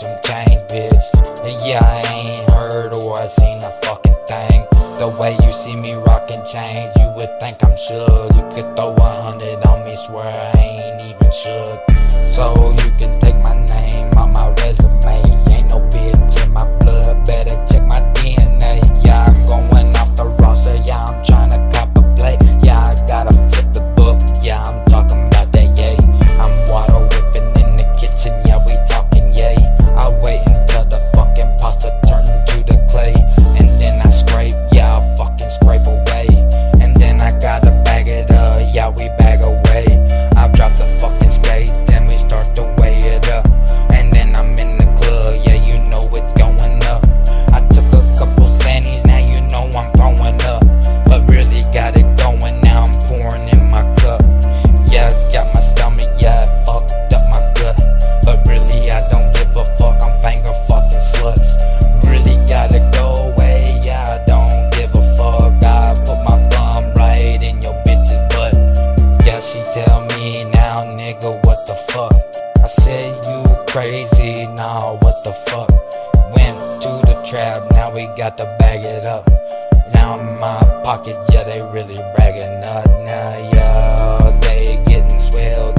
some change, bitch. And yeah, I ain't heard or I seen a fucking thing. The way you see me rockin' chains, you would think I'm shook. You could throw 100 on me, swear I ain't even shook. So you can take my name on my resume. Ain't no bitch in my blood, better check my DNA. Yeah, I'm going off the roster, yeah, I'm tryna cop a play. Yeah, I gotta flip the book, yeah, I'm talking about that, yay. I'm water whipping in the kitchen, yeah, we talking, yay. I wait until the fucking pasta turn into the clay, and then I scrape, yeah, I fucking scrape away. And then I gotta bag it up, yeah, we bag away. I've dropped the fucking skates, then we start to weigh it up. And then I'm in the club, yeah, you know it's going up. I took a couple sandies, now you know I'm throwing up. But really got it going, now I'm pouring in my cup. Yeah, it's got my stomach, yeah, it fucked up my gut. But really I don't give a fuck, I'm finger fucking sluts. Really gotta go away, yeah, I don't give a fuck. I put my bum right in your bitch's butt. Yeah, she tell me now, nigga, what the fuck? I said you crazy, nah, what the fuck? Went to the trap, now we got to bag it up. Now in my pocket, yeah, they really bragging up. Now, yeah, they getting swelled